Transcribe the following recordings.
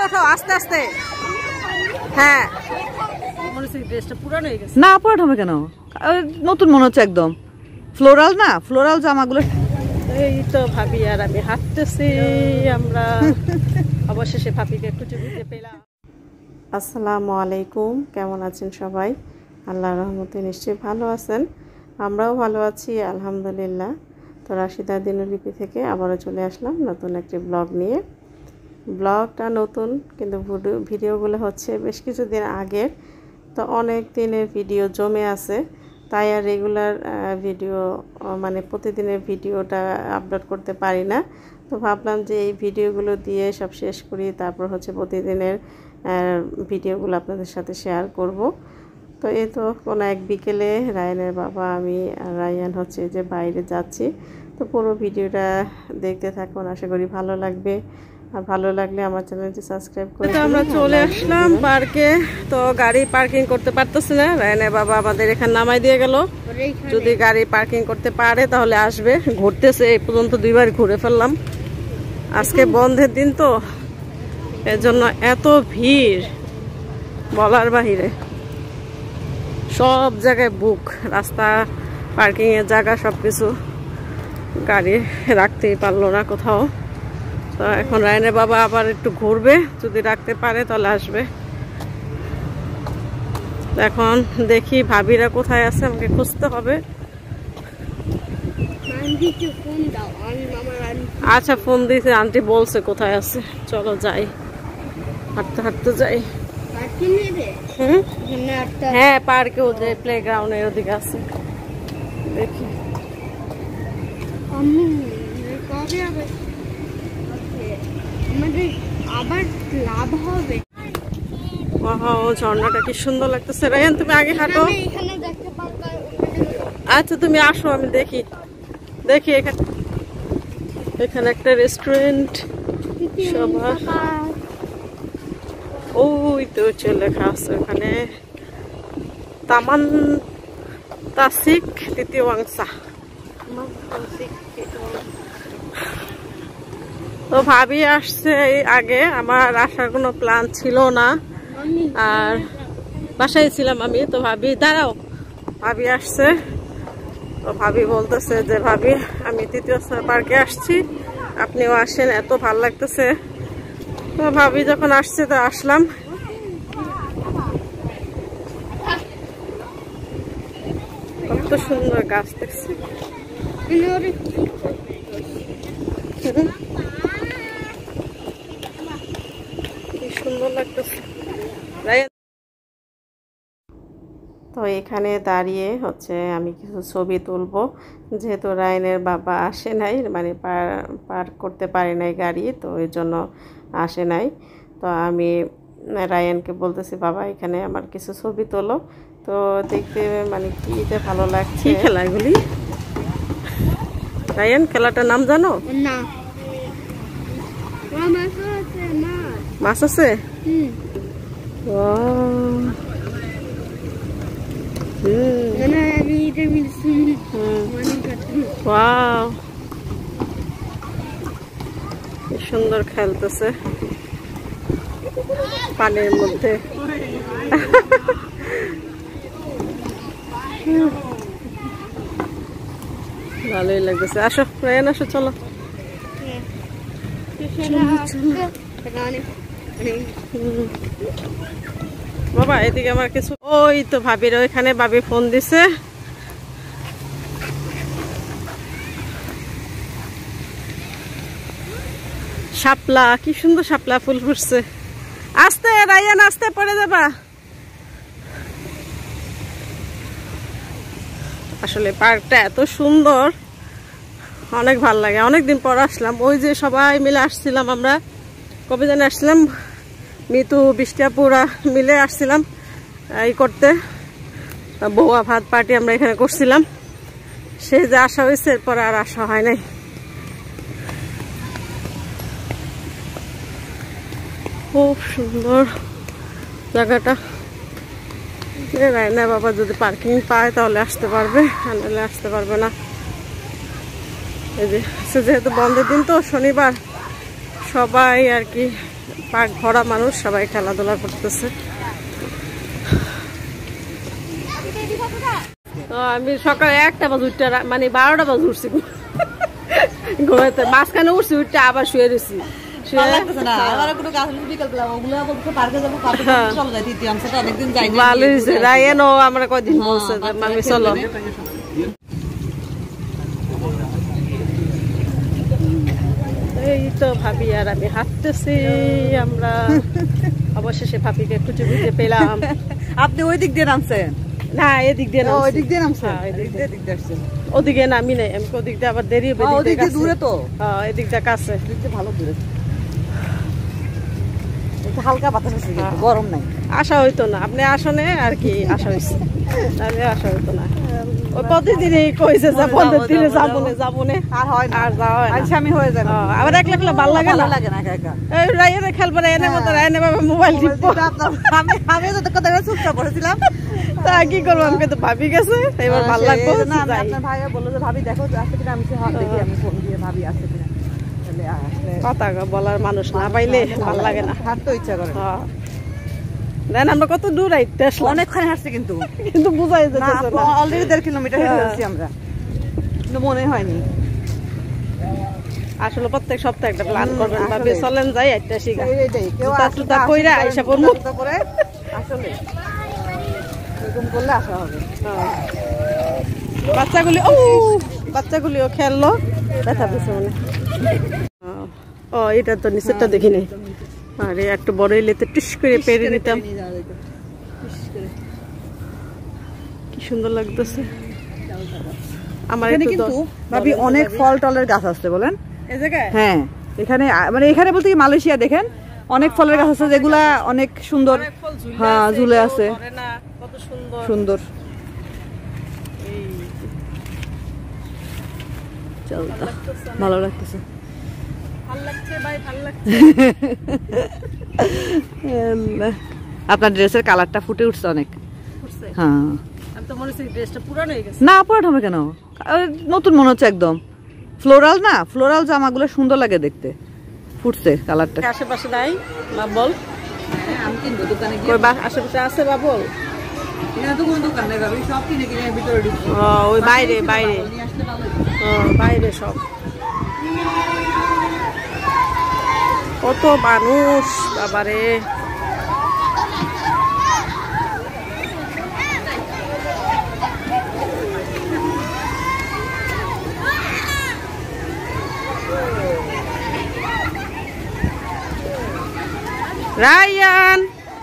ওঠো আস্তে আস্তে। হ্যাঁ না পুরানো হবে কেন, নতুন মনে হচ্ছে একদম। ফ্লোরাল না, ফ্লোরাল জামাগুলো। এই তো ভাবি আর আমি হাঁটতেছি, আমরা অবশেষে ভাবিকে খুঁজে পেলাম। আসসালামু আলাইকুম, কেমন আছেন সবাই? আল্লাহর রহমতে নিশ্চয়ই ভালো আছেন, আমরাও ভালো আছি আলহামদুলিল্লাহ। তো রাশিদা দিনলিপি থেকে আবারও চলে আসলাম নতুন একটি ব্লগ নিয়ে। ব্লগটা নতুন, কিন্তু ভিডিওগুলো হচ্ছে বেশ কিছুদিন আগের, তো অনেক দিনের ভিডিও জমে আছে, তাই আর রেগুলার ভিডিও মানে প্রতিদিনের ভিডিওটা আপলোড করতে পারি না। তো ভাবলাম যে এই ভিডিওগুলো দিয়ে সব শেষ করি, তারপর হচ্ছে প্রতিদিনের ভিডিওগুলো আপনাদের সাথে শেয়ার করব। তো এই তো কোনো এক বিকেলে রায়ানের বাবা, আমি আর রায়ান হচ্ছে যে বাইরে যাচ্ছি। তো পুরো ভিডিওটা দেখতে থাকুন, আশা করি ভালো লাগবে। আর ভালো লাগলে আমার চ্যানেলটি সাবস্ক্রাইব করে দিন। আমরা চলে আসলাম পার্কে, তো গাড়ি পার্কিং করতে পারতেছি না, রায়ানের বাবা আমাদের এখানে নামাই দিয়ে গেল। যদি গাড়ি পার্কিং করতে পারে তাহলে আসবে। ঘুরতেছে, এই পর্যন্ত 2 বার ঘুরে ফেললাম। আজকে বন্ধের দিন তো, এর জন্য এত ভিড় বলার বাহিরে। সব জায়গায় বুক, রাস্তা, পার্কিং এর জায়গা সবকিছু, গাড়ি রাখতেই পারলো না কোথাও। তো এখন রায়ানের বাবা আবার একটু ঘুরবে, যদি রাখতে পারে তাহলে আসবে। এখন দেখি ভাবিরা কোথায় আছে, আমাকে খুঁজতে হবে। আচ্ছা ফোন দিয়েছে, আন্টি বলছে কোথায় আছে। চলো যাই, হাঁটতে হাঁটতে যাই। হ্যাঁ পার্কে, ওদের প্লে গ্রাউন্ডের ওদিকে আছে, দেখি। আবার লাভ হবে। ঝর্ণাটা কি সুন্দর লাগতেছে। রায়ান তুমি আগে হাঁটো। আচ্ছা তুমি আসো, আমি দেখি দেখি। এখানে একটা রেস্টুরেন্ট, সবার ওই তো লেখা আছে ওখানে, তামান তাসিক তৃতীয় অংশা। তো ভাবি আসছে আগে, আমার আসার কোনো প্ল্যান ছিল না, আর বাসায় ছিলাম আমি। তো ভাবি দাঁড়াও, ভাবি আসছে। তো ভাবি বলতেছে যে ভাবি আমি তৃতীয় পার্কে আসছি, আপনিও আসেন, এত ভাল লাগতেছে। তো ভাবি যখন আসছে তো আসলাম। কত সুন্দর গাছ দেখছি, সুন্দর লাগতেছে। তো এখানে দাঁড়িয়ে হচ্ছে আমি কিছু ছবি তুলবো, যেহেতু রায়ানের বাবা আসে নাই, মানে পার্ক করতে পারে নাই গাড়ি, তো এই জন্য আসে নাই। তো আমি রায়ানকে বলতেছি বাবা এখানে আমার কিছু ছবি তোলো। তো দেখতে মানে কি যে ভালো লাগছে। খেলাগুলি রায়ান, খেলাটার নাম জানো? না। মাছ আছে? সুন্দর খেলতেছে পানির মধ্যে। ভালোই লাগতেছে। আসো রায়ান, আসো, চলো। বাবা এদিকে আমার কিছু, ওই তো ভাবির ওইখানে, ভাবি ফোন দিছে। শাপলা, কি সুন্দর শাপলা ফুল ফুটছে। আস্তে রায়ান, আস্তে পড়ে যাবা। আসলে পার্কটা এত সুন্দর, অনেক ভাল লাগে। অনেকদিন পর আসলাম, ওই যে সবাই মিলে আসছিলাম আমরা, কবে জানি আসছিলাম, মিতু বৃষ্টিপুরা মিলে আসছিলাম এই করতে, বউয়া ভাত পার্টি আমরা এখানে করছিলাম। সে যে আসা হয়েছে, এরপর আর আসা হয় নাই। খুব সুন্দর জায়গাটা। রায়না বাবা যদি পার্কিং পায় তাহলে আসতে পারবে, নাহলে আসতে পারবে না। এই যে যেহেতু বন্ধের দিন তো, শনিবার, সবাই আর কি পার্ক ভরা মানুষ, সবাই খেলাধুলা করতেছে। আমি সকালে 1টা বাজে উঠতে, মানে 12টা বাজে উঠছি ঘুমাইতে, মাঝখানে উঠছি, উঠতে আবার শুয়ে রয়েছি। আমরা কয়দিন বলছে আমি চলো। এই তো ভাবি আর আমি হাঁটতেছি, আমরা অবশেষে ভাবিকে খুঁজে খুঁজে পেলাম। আপনি ওই দিক দিয়ে নামছেন? না, এদিক দিয়ে ওই দিক দিয়ে নামছেন? ওদিকে নামি নাই, আমি ওদিক দিয়ে আবার দেরি হবে। ওদিক দিয়ে দূরে তো? হ্যাঁ, এদিক দিয়ে কাছে, ভালো দূরে, হালকা বাতাস আছে, গরম নাই। আশা হইতো না, আপনি আসনে আর কি আশা হয়েছে, তাহলে আশা হইতো না। ওই প্রতিদিনই কইছে যে বন্ধের দিনে যাবনে, আর হয় না, আর যাওয়া হয় না। আচ্ছা, আমি হয়ে যাবে। আবার একলা একলা ভালো লাগে না, লাগে না একা একা। এই রাইয়ে খেলবো, এনে মতো রাইনে ভাবে মোবাইল টিপবো। আমি তো কথা চুপচাপ করেছিলাম, তা কি করবো, আমি তো ভাবি গেছে, এবার ভালো লাগবে না। আপনার ভাইয়া বললো যে ভাবি দেখো আসছে কিনা, আমি দেখি, আমি ফোন দিয়ে ভাবি আসছে কিনা। কথা বলার মানুষ না পাইলে ভালো লাগে না, হাঁটতে ইচ্ছা করে। দেন আমরা কত দূর হাঁটতে আসলাম, অনেকক্ষণ হাঁটছি, কিন্তু বুঝাই যাচ্ছে না। অলরেডি 1.5 কিলোমিটার হেঁটে ফেলছি আমরা, কিন্তু মনে হয়নি। আসলে প্রত্যেক সপ্তাহে একটা প্ল্যান করবেন, ভাবি চলেন যাই একটা শিখা জুতা কইরা আইসা পড়বো করে, আসলে এরকম করলে আসা হবে। বাচ্চাগুলিও খেললো, ব্যথা পেয়েছে মনে। ও, এটা তো নিচেরটা দেখি নাই। আরে একটু বড় এলেতে টিস করে পেরে নিতাম, কি সুন্দর লাগতেছে। আমার কিন্তু ভাবি অনেক ফল টলের গাছ আছে বলেন এই জায়গায়। হ্যাঁ, এখানে মানে এখানে বলতে কি মালয়েশিয়া দেখেন অনেক ফলের গাছ আছে যেগুলা অনেক সুন্দর। হ্যাঁ, ঝুলে আছে, কত সুন্দর সুন্দর। ভালো লাগতেছে, আপনার ড্রেসের কালারটা ফুটে উঠছে অনেক। হ্যাঁ, না পুরাট হবে কেন, নতুন মনে হচ্ছে একদম। ফ্লোরাল না, ফ্লোরাল জামাগুলো সুন্দর লাগে দেখতে, ফুটছে কালারটা। আশেপাশে নাই বাবল? আমি কিনবো দোকানে গিয়ে। আশেপাশে আছে বাবল? এখানে তো কোনো দোকান নেই ভাবি, সব কিনে কিনে ভিতরে ঢুকছে। ওই বাইরে বাইরে, বাইরে সব। কত মানুষ বাবারে। রায়ান,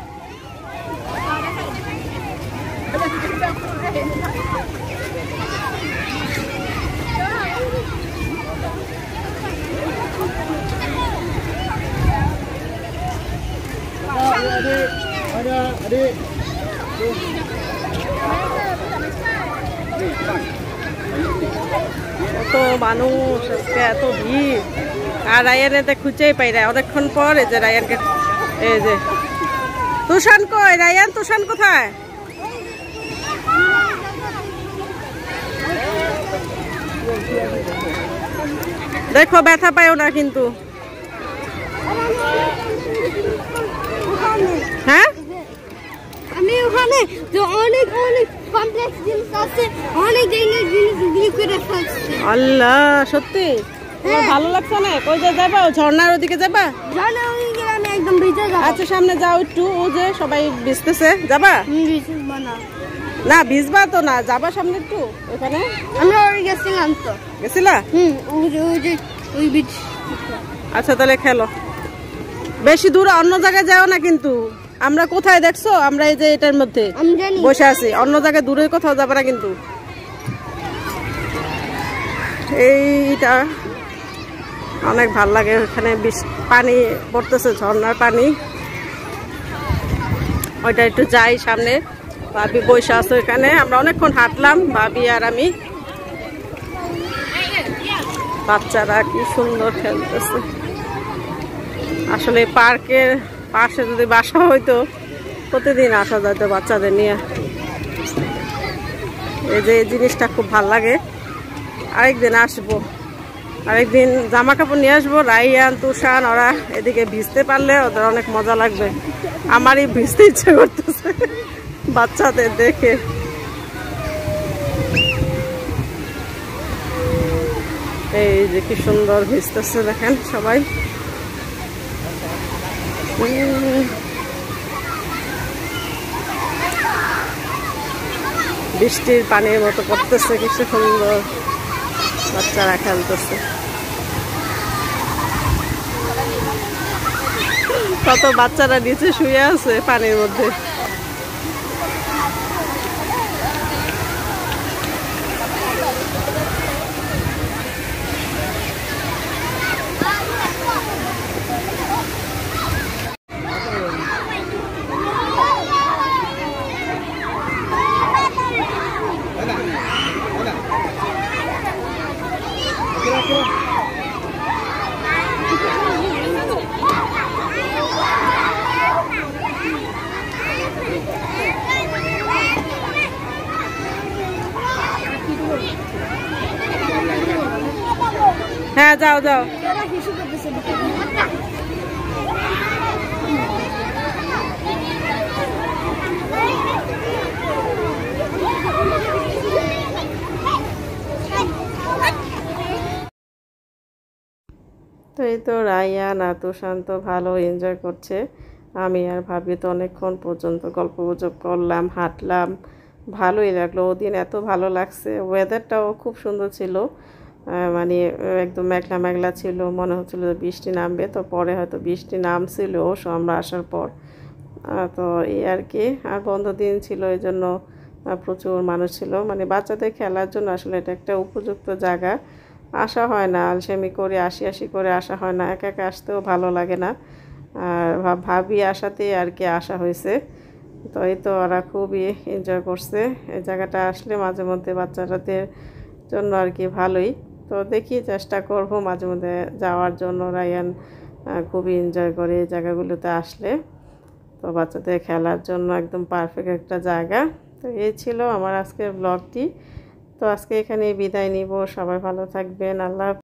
কত মানুষ আজকে, এত ভিড়। আর রায়ানকে খুঁজেই পাই না, অনেকক্ষণ পর এই যে রায়ানকে, এই যে তুষান কই, রায়ান তুষান কোথায়? দেখো ব্যথা পাইও না কিন্তু। হ্যাঁ, আমি ওখানে যে অনেক অনেক কমপ্লেক্স জিনিস আছে, অনেক ধরনের জিনিস বিক্রি করে ফেলছে। আল্লাহ, সত্যি ভালো লাগছে না? কই যাবা, ঝর্ণার ওদিকে যাবা? জানো ওইদিকে আমি একদম ভিজে যাব। আচ্ছা, সামনে যাও একটু, ও যে সবাই ভিজতেছে, যাবা? ভিজবো না। না ভিজবা তো না, যাবা সামনে একটু ওখানে। আমরা ওই গেছিলাম তো। গেছিলা? ওই বিচ। আচ্ছা তাহলে খেলো, বেশি দূরে অন্য জায়গায় যাও না কিন্তু। আমরা কোথায় দেখছো, আমরা এই যে এটার মধ্যে বসে আছি, অন্য জায়গায় দূরে কোথাও যাবে না কিন্তু। এইটা অনেক ভাল লাগে, ওখানে পানি পড়তেছে, ঝর্ণার পানি। ওইটা একটু যাই সামনে, ভাবি বসে আছে ওইখানে। আমরা অনেকক্ষণ হাঁটলাম ভাবি আর আমি। বাচ্চারা কি সুন্দর খেলতেছে। আসলে পার্কের পাশে যদি বাসা হইতো প্রতিদিন আসা যেত বাচ্চাদের নিয়ে। এই যে এই জিনিসটা খুব ভাল লাগে, আরেকদিন আসবো। আরেকদিন জামা কাপড় নিয়ে আসবো, রাইয়ান তুষান ওরা এদিকে ভিজতে পারলে ওদের অনেক মজা লাগবে। আমারই ভিজতে ইচ্ছে করতেছে বাচ্চাদের দেখে। এই যে কি সুন্দর ভিজতেছে দেখেন সবাই। বৃষ্টির পানির মতো পড়তেছে, কিছু সুন্দর বাচ্চারা খেলতেছে। কত বাচ্চারা নিচে শুয়ে আছে পানির মধ্যে। হ্যাঁ যাও যাও। তো এই তো রায়ান আর তুষান্ত ভালো এনজয় করছে। আমি আর ভাবি তো অনেকক্ষণ পর্যন্ত গল্প গুজব করলাম, হাঁটলাম, ভালোই লাগলো। ওদিন এত ভালো লাগছে, ওয়েদারটাও খুব সুন্দর ছিল। মানে একদম মেঘলা মেঘলা ছিল, মনে হচ্ছিল বৃষ্টি নামবে। তো পরে হয়তো বৃষ্টি নামছিল আমরা আসার পর। তো এই আর কি। আর বন্ধ দিন ছিল, এই জন্য প্রচুর মানুষ ছিল। মানে বাচ্চাদের খেলার জন্য আসলে এটা একটা উপযুক্ত জায়গা। আসা হয় না, আলসেমি করে আসি করে আসা হয় না, একা একা আসতেও ভালো লাগে না। আর ভাবি আসাতেই আর কি আসা হয়েছে। তো এই তো ওরা খুবই এনজয় করছে। এই জায়গাটা আসলে মাঝে মধ্যে বাচ্চাদের জন্য আর কি ভালোই। তো দেখি চেষ্টা করব মাঝে মধ্যে যাওয়ার জন্য। রায়ান খুবই এনজয় করে এই জায়গাগুলোতে আসলে। তো বাচ্চাদের খেলার জন্য একদম পারফেক্ট একটা জায়গা। তো এই ছিল আমার আজকের ব্লগটি। তো আজকে এখানে বিদায় নিব। সবাই ভালো থাকবেন। আল্লাহ।